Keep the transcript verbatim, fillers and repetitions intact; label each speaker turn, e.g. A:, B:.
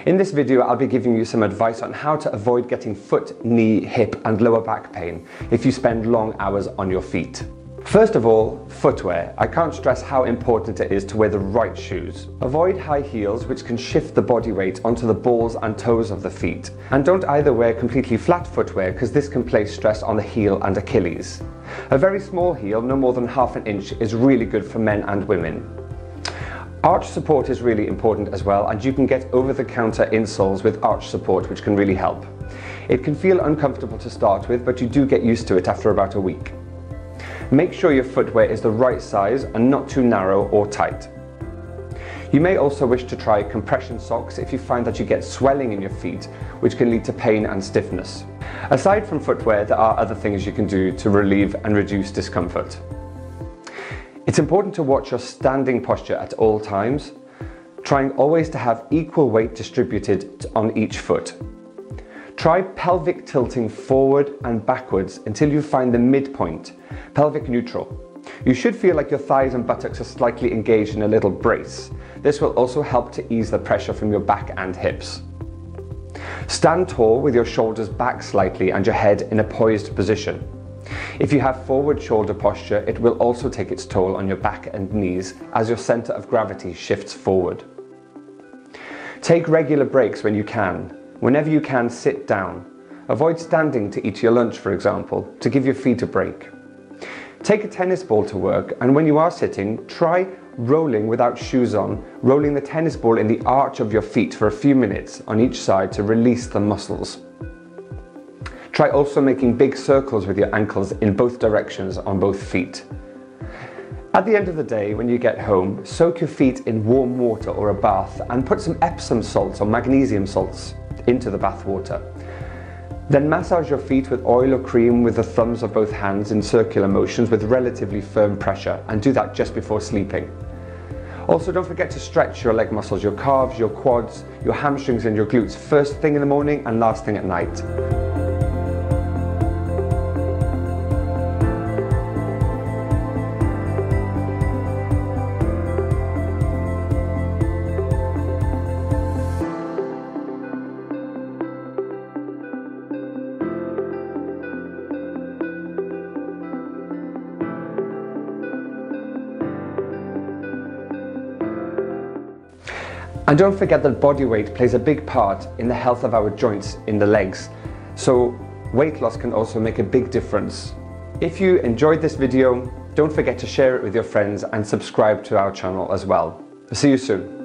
A: In this video, I'll be giving you some advice on how to avoid getting foot, knee, hip and lower back pain if you spend long hours on your feet. First of all, footwear. I can't stress how important it is to wear the right shoes. Avoid high heels, which can shift the body weight onto the balls and toes of the feet. And don't either wear completely flat footwear, because this can place stress on the heel and Achilles. A very small heel, no more than half an inch, is really good for men and women. Arch support is really important as well, and you can get over-the-counter insoles with arch support, which can really help. It can feel uncomfortable to start with, but you do get used to it after about a week. Make sure your footwear is the right size and not too narrow or tight. You may also wish to try compression socks if you find that you get swelling in your feet, which can lead to pain and stiffness. Aside from footwear, there are other things you can do to relieve and reduce discomfort. It's important to watch your standing posture at all times, trying always to have equal weight distributed on each foot. Try pelvic tilting forward and backwards until you find the midpoint, pelvic neutral. You should feel like your thighs and buttocks are slightly engaged in a little brace. This will also help to ease the pressure from your back and hips. Stand tall with your shoulders back slightly and your head in a poised position. If you have forward shoulder posture, it will also take its toll on your back and knees as your center of gravity shifts forward. Take regular breaks when you can. Whenever you can, sit down. Avoid standing to eat your lunch, for example, to give your feet a break. Take a tennis ball to work, and when you are sitting, try rolling without shoes on, rolling the tennis ball in the arch of your feet for a few minutes on each side to release the muscles. Try also making big circles with your ankles in both directions on both feet. At the end of the day, when you get home, soak your feet in warm water or a bath and put some Epsom salts or magnesium salts into the bath water. Then massage your feet with oil or cream with the thumbs of both hands in circular motions with relatively firm pressure, and do that just before sleeping. Also, don't forget to stretch your leg muscles, your calves, your quads, your hamstrings and your glutes first thing in the morning and last thing at night. And don't forget that body weight plays a big part in the health of our joints in the legs. So weight loss can also make a big difference. If you enjoyed this video, don't forget to share it with your friends and subscribe to our channel as well. See you soon.